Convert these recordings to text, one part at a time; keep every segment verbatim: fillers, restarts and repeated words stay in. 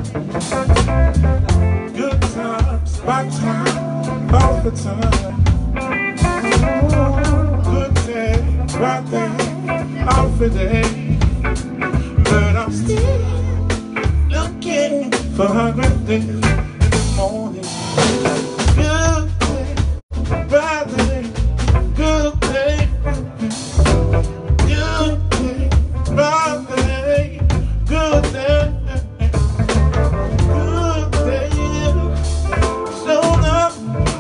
Good times, bad time, all the time. Good day, bad day, all the day. But I'm still looking for a good day in the morning. Good day, bad day, good day. Good day, bad day, good day. Good day, so up.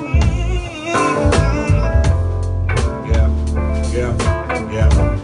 Yeah, yeah, yeah.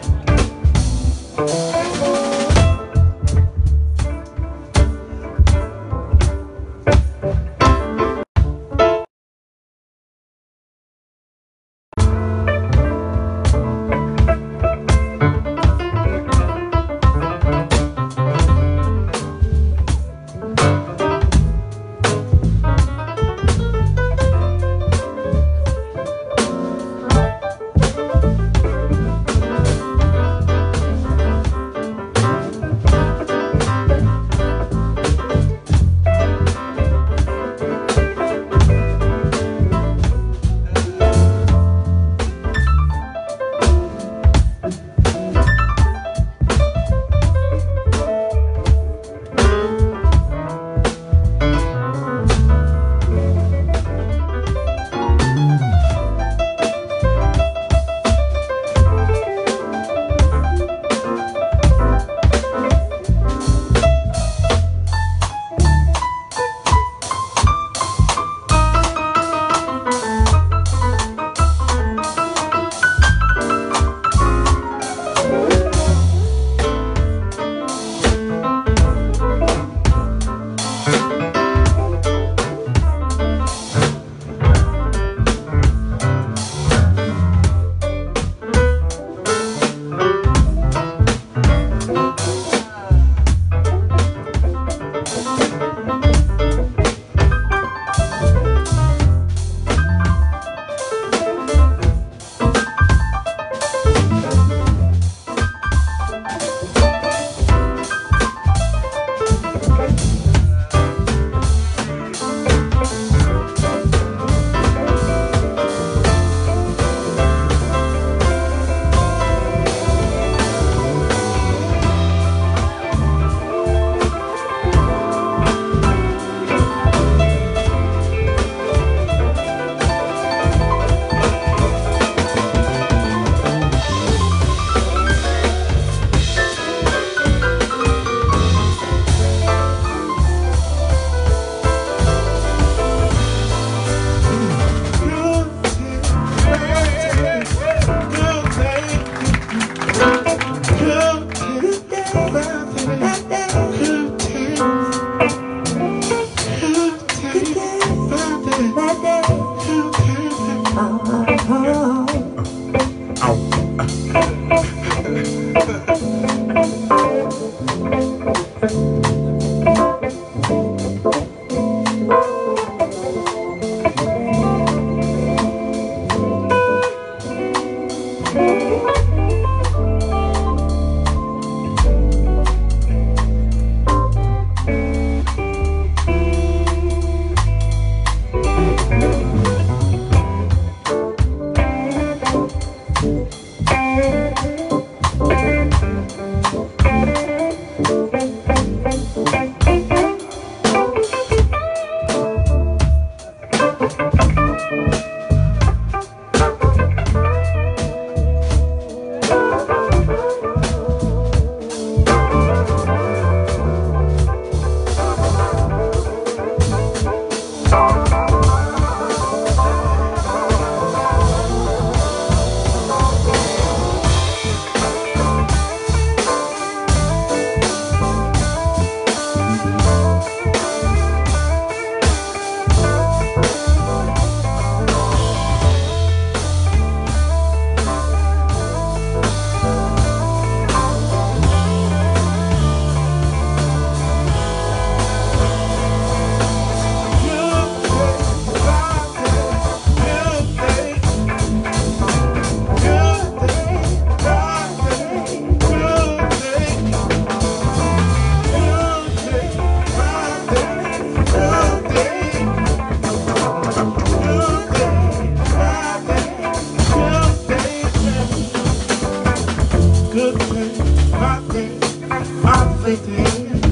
Good day, my day, my faith in.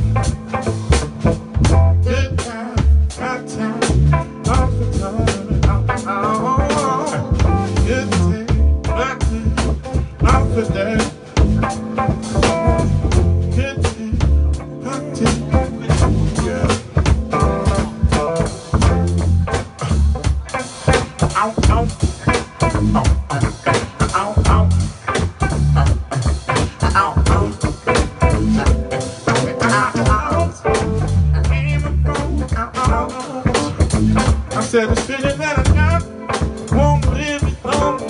Good time, my time, off the time. Oh, good day, my day, off the day. Good day, my day, yeah. Ow, ow, ow, ow, ow. I said the feeling that I got won't live it long.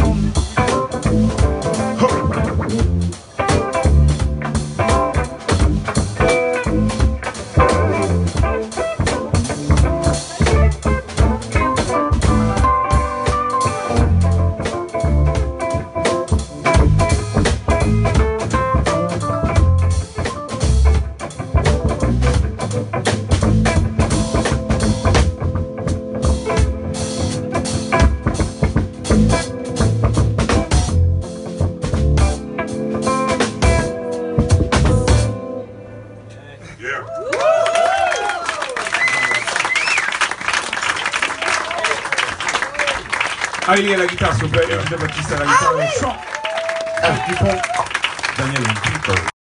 Hailey à la guitare, s'il vous plaît, Jean-Baptiste à la guitare, et au chant, Daniel Dupont.